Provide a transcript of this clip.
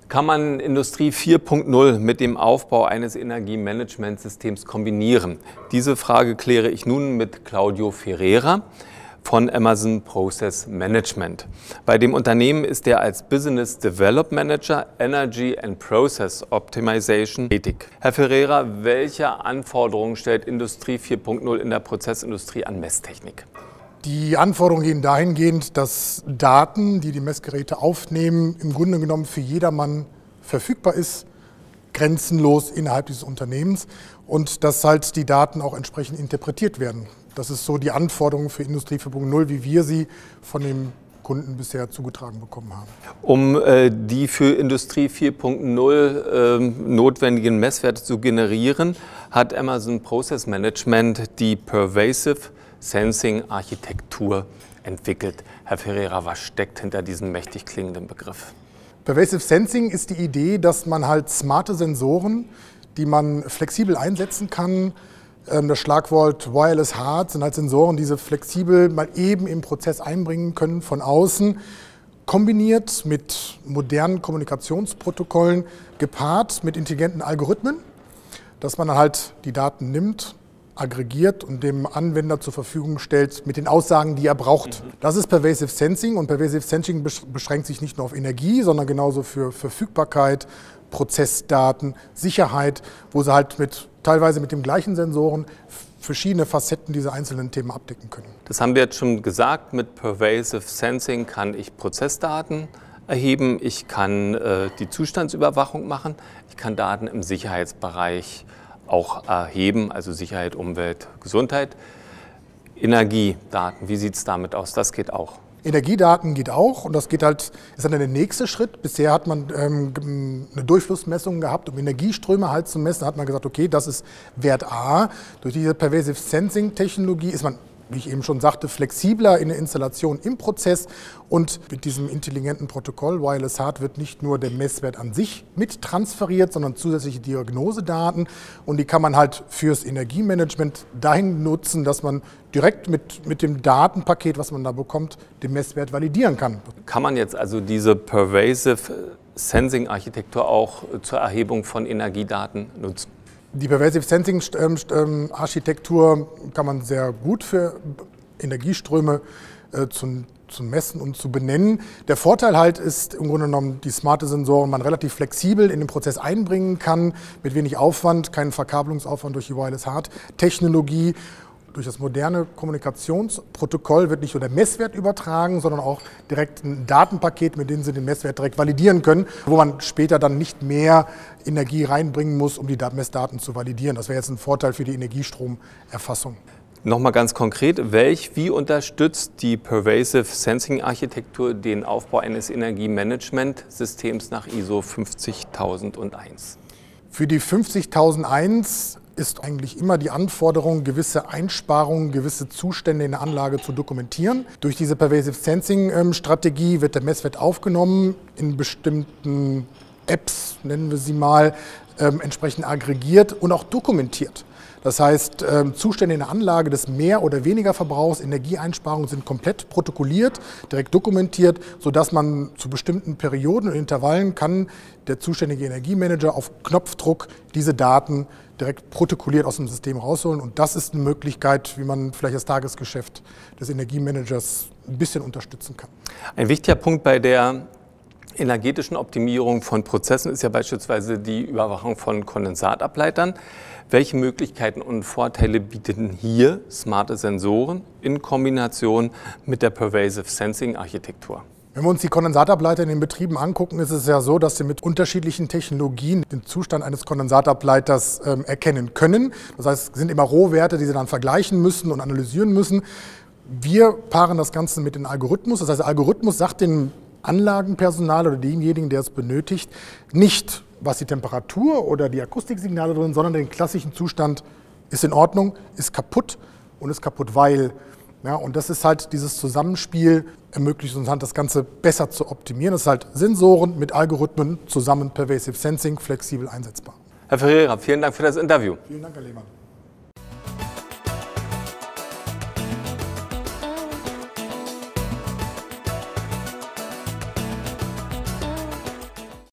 Kann man Industrie 4.0 mit dem Aufbau eines Energiemanagementsystems kombinieren? Diese Frage kläre ich nun mit Claudio Ferreira von Amazon Process Management. Bei dem Unternehmen ist er als Business Development Manager Energy and Process Optimization tätig. Herr Ferreira, welche Anforderungen stellt Industrie 4.0 in der Prozessindustrie an Messtechnik? Die Anforderungen gehen dahingehend, dass Daten, die die Messgeräte aufnehmen, im Grunde genommen für jedermann verfügbar ist, grenzenlos innerhalb dieses Unternehmens und dass halt die Daten auch entsprechend interpretiert werden. Das ist so die Anforderung für Industrie 4.0, wie wir sie von dem Kunden bisher zugetragen bekommen haben. Um die für Industrie 4.0 notwendigen Messwerte zu generieren, hat Amazon Process Management die Pervasive Sensing Architektur entwickelt. Herr Ferreira, was steckt hinter diesem mächtig klingenden Begriff? Pervasive Sensing ist die Idee, dass man halt smarte Sensoren, die man flexibel einsetzen kann. Das Schlagwort Wireless Hard sind halt Sensoren, die sie flexibel mal eben im Prozess einbringen können von außen, kombiniert mit modernen Kommunikationsprotokollen, gepaart mit intelligenten Algorithmen, dass man halt die Daten nimmt, aggregiert und dem Anwender zur Verfügung stellt mit den Aussagen, die er braucht. Das ist Pervasive Sensing und Pervasive Sensing beschränkt sich nicht nur auf Energie, sondern genauso für Verfügbarkeit, Prozessdaten, Sicherheit, wo sie halt teilweise mit den gleichen Sensoren verschiedene Facetten dieser einzelnen Themen abdecken können. Das haben wir jetzt schon gesagt, mit Pervasive Sensing kann ich Prozessdaten erheben, ich kann die Zustandsüberwachung machen, ich kann Daten im Sicherheitsbereich auch erheben, also Sicherheit, Umwelt, Gesundheit. Energiedaten, wie sieht es damit aus? Das geht auch. Energiedaten geht auch und das ist dann der nächste Schritt. Bisher hat man eine Durchflussmessung gehabt, um Energieströme halt zu messen. Da hat man gesagt, okay, das ist Wert A. Durch diese Pervasive Sensing Technologie ist man, wie ich eben schon sagte, flexibler in der Installation im Prozess und mit diesem intelligenten Protokoll Wireless Hard wird nicht nur der Messwert an sich mit transferiert, sondern zusätzliche Diagnosedaten und die kann man halt fürs Energiemanagement dahin nutzen, dass man direkt mit dem Datenpaket, was man da bekommt, den Messwert validieren kann. Kann man jetzt also diese Pervasive Sensing Architektur auch zur Erhebung von Energiedaten nutzen? Die Pervasive Sensing Architektur kann man sehr gut für Energieströme zu messen und zu benennen. Der Vorteil halt ist im Grunde genommen die smarte Sensoren, man relativ flexibel in den Prozess einbringen kann, mit wenig Aufwand, keinen Verkabelungsaufwand durch die Wireless Hard Technologie. Durch das moderne Kommunikationsprotokoll wird nicht nur der Messwert übertragen, sondern auch direkt ein Datenpaket, mit dem Sie den Messwert direkt validieren können, wo man später dann nicht mehr Energie reinbringen muss, um die Messdaten zu validieren. Das wäre jetzt ein Vorteil für die Energiestromerfassung. Nochmal ganz konkret, wie unterstützt die Pervasive Sensing Architektur den Aufbau eines Energiemanagementsystems nach ISO 50001? Für die 50001 ist eigentlich immer die Anforderung, gewisse Einsparungen, gewisse Zustände in der Anlage zu dokumentieren. Durch diese Pervasive Sensing Strategie wird der Messwert aufgenommen, in bestimmten Apps, nennen wir sie mal, entsprechend aggregiert und auch dokumentiert. Das heißt, Zustände in der Anlage des Mehr- oder weniger Verbrauchs, Energieeinsparungen sind komplett protokolliert, direkt dokumentiert, sodass man zu bestimmten Perioden und Intervallen kann der zuständige Energiemanager auf Knopfdruck diese Daten direkt protokolliert aus dem System rausholen. Und das ist eine Möglichkeit, wie man vielleicht das Tagesgeschäft des Energiemanagers ein bisschen unterstützen kann. Ein wichtiger Punkt bei der energetischen Optimierung von Prozessen ist ja beispielsweise die Überwachung von Kondensatableitern. Welche Möglichkeiten und Vorteile bieten hier smarte Sensoren in Kombination mit der Pervasive Sensing Architektur? Wenn wir uns die Kondensatableiter in den Betrieben angucken, ist es ja so, dass sie mit unterschiedlichen Technologien den Zustand eines Kondensatableiters erkennen können. Das heißt, es sind immer Rohwerte, die sie dann vergleichen müssen und analysieren müssen. Wir paaren das Ganze mit dem Algorithmus. Das heißt, der Algorithmus sagt dem Anlagenpersonal oder demjenigen, der es benötigt, nicht, was die Temperatur oder die Akustiksignale drin, sondern den klassischen Zustand ist in Ordnung, ist kaputt und ist kaputt, weil. Ja, und das ist halt dieses Zusammenspiel, ermöglicht uns halt das Ganze besser zu optimieren. Das ist halt Sensoren mit Algorithmen zusammen, Pervasive Sensing, flexibel einsetzbar. Herr Ferreira, vielen Dank für das Interview. Vielen Dank, Herr Lehmann.